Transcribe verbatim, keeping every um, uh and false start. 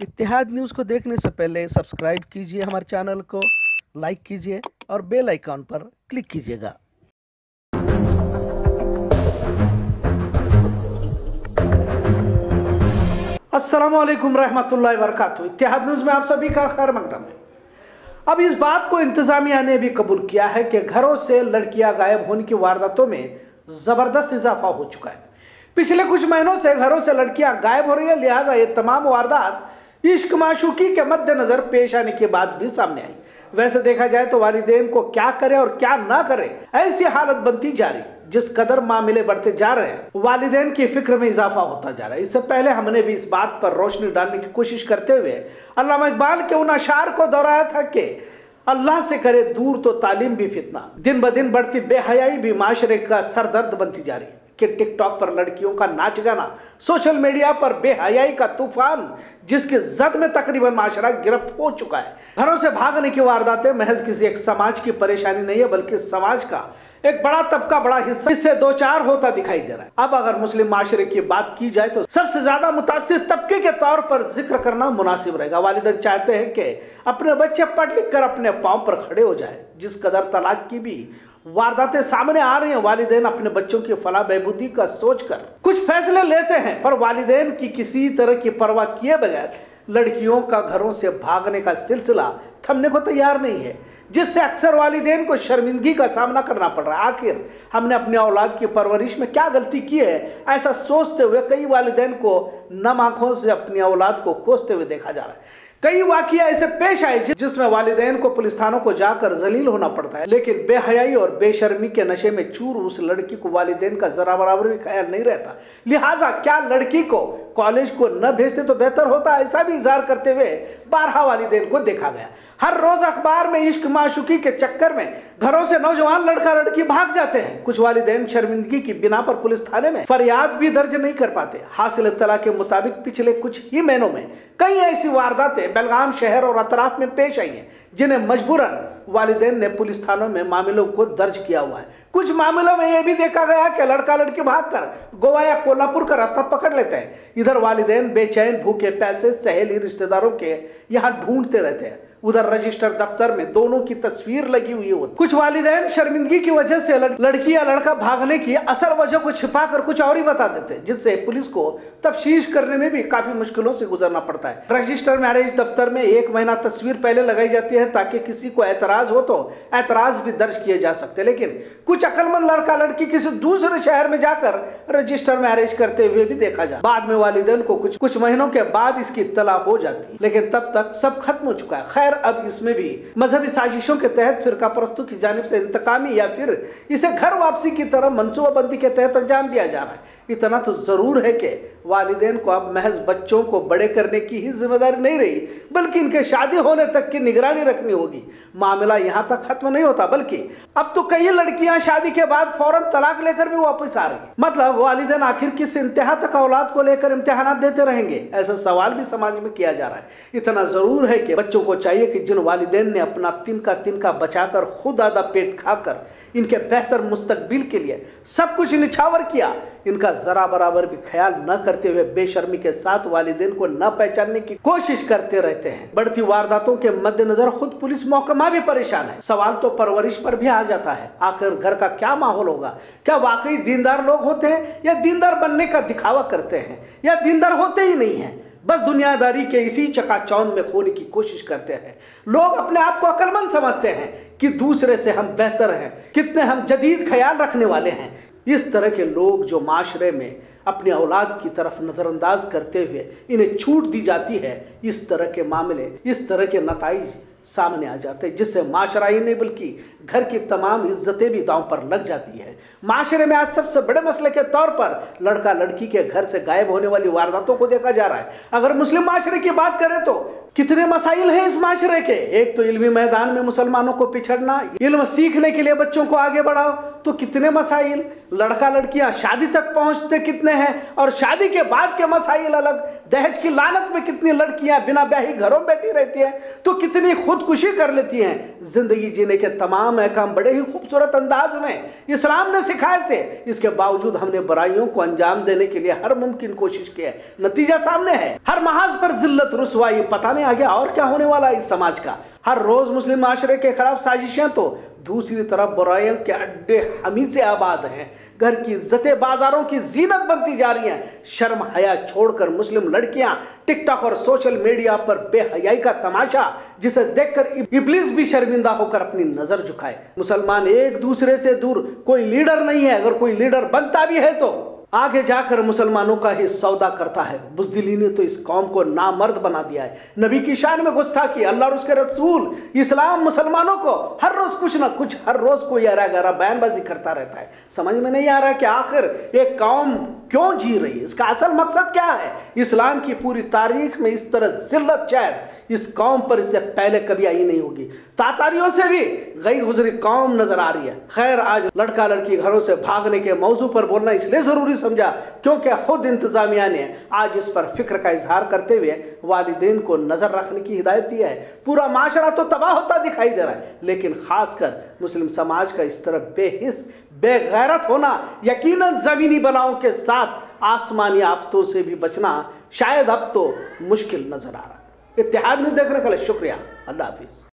इत्तेहाद news को देखने से पहले सब्सक्राइब कीजिए हमारे चैनल को, लाइक कीजिए और बेल आइकॉन पर क्लिक कीजिएगा। अस्सलाम वालेकुम रहमतुल्लाहि व बरकातुहू। इत्तेहाद न्यूज़ में आप सभी का खैर मकदम है। अब इस बात को इंतजामिया ने भी कबूल किया है कि घरों से लड़कियां गायब होने की वारदातों में जबरदस्त इजाफा हो चुका है। पिछले कुछ महीनों से घरों से लड़कियां गायब हो रही है, लिहाजा ये तमाम वारदात इश्क माशूकी के मद्देनजर पेश आने के बाद भी सामने आई। वैसे देखा जाए तो वालिदैन को क्या करे और क्या ना करे, ऐसी हालत बनती जा रही। जिस कदर मामले बढ़ते जा रहे हैं, वालिदैन की फिक्र में इजाफा होता जा रहा है। इससे पहले हमने भी इस बात पर रोशनी डालने की कोशिश करते हुए अल्लामा इकबाल के उन अशार को दोहराया था कि अल्लाह से करे दूर तो तालीम भी फितना। दिन ब दिन बढ़ती बेहयाई भी माशरे का सरदर्द बनती जा रही है कि टिकटॉक पर लड़कियों का नाच गाना, सोशल मीडिया पर बेहयाई का तूफान, जिसके जद में तकरीबन माशरा गिरफ्त हो चुका है। घरों से भागने की वारदातें महज किसी एक समाज की परेशानी नहीं है, बल्कि समाज का एक बड़ा तबका, बड़ा हिस्सा इससे दो चार होता दिखाई दे रहा है। अब अगर मुस्लिम माशरे की बात की जाए तो सबसे ज्यादा मुतासिर तबके के तौर पर जिक्र करना मुनासिब रहेगा। वालिदैन चाहते हैं कि अपने बच्चे पढ़ लिख कर अपने पांव पर खड़े हो जाए। जिस कदर तलाक की भी वारदातें सामने आ रही हैं, वालिदैन अपने बच्चों की फलाह बहबूदी का सोचकर कुछ फैसले लेते हैं, पर वालिदैन की किसी तरह की परवाह किए बगैर लड़कियों का घरों से भागने का सिलसिला थमने को तैयार नहीं है, जिससे अक्सर वालिदैन को शर्मिंदगी का सामना करना पड़ रहा है। आखिर हमने अपने औलाद की परवरिश में क्या गलती की है, ऐसा सोचते हुए कई वालिदैन को नम आंखों से अपनी औलाद को कोसते हुए देखा जा रहा है। कई वाकया ऐसे पेश आए जिसमें वालिदैन को पुलिस थानों को जाकर जलील होना पड़ता है, लेकिन बेहयाई और बेशर्मी के नशे में चूर उस लड़की को वालिदैन का जरा बराबर भी ख्याल नहीं रहता। लिहाजा क्या लड़की को कॉलेज को न भेजते तो बेहतर होता, ऐसा भी इजहार करते हुए बारहा वालिदैन को देखा गया। हर रोज अखबार में इश्क माशूकी के चक्कर में घरों से नौजवान लड़का लड़की भाग जाते हैं। कुछ वालिदैन शर्मिंदगी की बिना पर पुलिस थाने में फरियाद भी दर्ज नहीं कर पाते। हासिल इत्तला के मुताबिक पिछले कुछ ही महीनों में कई ऐसी वारदातें बेलगाम शहर और अतराफ में पेश आई हैं, जिन्हें मजबूरन वालिदैन ने पुलिस थानों में मामलों को दर्ज किया हुआ है। कुछ मामलों में यह भी देखा गया कि लड़का लड़की भागकर गोवा या कोल्हापुर का रास्ता पकड़ लेते हैं। इधर वालिदैन बेचैन भूखे पैसे सहेली रिश्तेदारों के यहाँ ढूंढते रहते हैं, उधर रजिस्टर दफ्तर में दोनों की तस्वीर लगी हुई होती। कुछ वालिदैन शर्मिंदगी की वजह से लड़की या लड़का भागने की असल वजह को छिपाकर कुछ और ही बता देते हैं, जिससे पुलिस को तफ्तीश करने में भी काफी मुश्किलों से गुजरना पड़ता है। रजिस्टर मैरिज दफ्तर में एक महीना तस्वीर पहले लगाई जाती है ताकि किसी को एतराज हो तो एतराज भी दर्ज किए जा सकते हैं, लेकिन कुछ अक्लमंद लड़का लड़की किसी दूसरे शहर में जाकर रजिस्टर मैरिज करते हुए भी देखा जाता। बाद में वालिदैन को कुछ कुछ महीनों के बाद इसकी इत्तला हो जाती है, लेकिन तब तक सब खत्म हो चुका है। खैर, अब इसमें भी मजहबी साजिशों के तहत फिरका परस्तों की जानिब से इंतकामी या फिर इसे घर वापसी की तरह मंसूबाबंदी के तहत अंजाम दिया जा रहा है। इतना तो जरूर है कि वालिदैन को अब महज बच्चों को बड़े करने की ही जिम्मेदारी नहीं रही, बल्कि इनके शादी होने तक की निगरानी रखनी होगी। मामला यहाँ तक खत्म नहीं होता, बल्कि अब तो कई लड़कियां शादी के बाद फौरन तलाक लेकर भी वापस आ रही हैं। मतलब वालिदैन आखिर किस इंतहा तक औलाद को लेकर इम्तिहानात देते रहेंगे, ऐसा सवाल भी समाज में किया जा रहा है। इतना जरूर है कि बच्चों को चाहिए कि जिन वालिदैन ने अपना तिनका तिनका बचाकर खुद आधा पेट खाकर इनके बेहतर मुस्तकबिल के लिए सब कुछ निछावर किया, इनका जरा बराबर भी ख्याल न करते हुए बेशर्मी के साथ वालिदैन को न पहचानने की कोशिश करते रहते हैं। बढ़ती वारदातों के मद्देनजर खुद पुलिस महकमा भी परेशान है। सवाल तो परवरिश पर भी आ जाता है, आखिर घर का क्या माहौल होगा? क्या वाकई दीनदार लोग होते हैं या दीनदार बनने का दिखावा करते हैं, या दीनदार होते ही नहीं है, बस दुनियादारी के इसी चकाचौंध में खोने की कोशिश करते हैं। लोग अपने आप को अक्लमंद समझते हैं कि दूसरे से हम बेहतर हैं, कितने हम जदीद ख्याल रखने वाले हैं। इस तरह के लोग जो माशरे में अपनी औलाद की तरफ नज़रअंदाज करते हुए इन्हें छूट दी जाती है, इस तरह के मामले, इस तरह के नताइज सामने आ जाते हैं, जिससे माशरा ही नहीं बल्कि घर की तमाम इज्जतें भी दांव पर लग जाती है। माशरे में आज सबसे बड़े मसले के तौर पर लड़का लड़की के घर से गायब होने वाली वारदातों को देखा जा रहा है। अगर मुस्लिम माशरे की बात करें तो कितने मसाइल हैं इस माशरे के। एक तो इल्मी मैदान में मुसलमानों को पिछड़ना, इल्म सीखने के लिए बच्चों को आगे बढ़ाओ तो कितने मसाइल, लड़का लड़कियां शादी तक पहुंचते कितने हैं, और शादी के बाद के मसाइल अलग, दहेज की लानत में कितनी लड़कियां बिना ब्याही घरों में बैठी रहती हैं, तो कितनी खुदकुशी कर लेती हैं। जिंदगी जीने के तमाम अहकाम बड़े ही खूबसूरत अंदाज में इस्लाम ने सिखाए थे। इसके बावजूद हमने बुराइयों को अंजाम देने के लिए हर मुमकिन कोशिश की है। नतीजा सामने है, हर महाज पर जिल्लत, रुसवाई, पता नहीं आगे और क्या होने वाला है इस समाज का। हर रोज मुस्लिम माशरे के खिलाफ साजिशें तो दूसरी तरफ बुराइयों के अड्डे हमी से आबाद हैं। घर की इज्जतें बाजारों की जीनत बनती जा रही हैं। शर्म हया छोड़कर मुस्लिम लड़कियां टिकटॉक और सोशल मीडिया पर बेहयाई का तमाशा, जिसे देखकर इब्लीस भी शर्मिंदा होकर अपनी नजर झुकाए। मुसलमान एक दूसरे से दूर कोई लीडर नहीं है। अगर कोई लीडर बनता भी है तो आगे जाकर मुसलमानों का ही सौदा करता है। बुज़दिली ने तो इस कौम को नामर्द बना दिया है। नबी की शान में गुस्ताखी, अल्लाह और उसके रसूल, इस्लाम मुसलमानों को हर रोज कुछ ना कुछ, हर रोज कोई यारा गहरा बयानबाजी करता रहता है। समझ में नहीं आ रहा कि आखिर एक कौम क्यों जी रही है, इसका असल मकसद क्या है। इस्लाम की पूरी तारीख में इस तरह जिल्लत शायद इस कौम पर इससे पहले कभी आई नहीं होगी। तातारियों से भी गई गुजरी कौम नजर आ रही है। खैर, आज लड़का लड़की घरों से भागने के मौजू पर बोलना इसलिए जरूरी समझा क्योंकि खुद इंतजामिया ने आज इस पर फिक्र का इजहार करते हुए वालिदैन को नजर रखने की हिदायत दी है। पूरा माशरा तो तबाह होता दिखाई दे रहा है, लेकिन खासकर मुस्लिम समाज का इस तरह बेहिस बेगैरत होना, यकीनन जमीनी बलाओं के साथ आसमानी आफतों से भी बचना शायद अब तो मुश्किल नजर आ रहा है। इत्तेहाद न्यूज़ देखने के लिए शुक्रिया। अल्लाह हाफिज।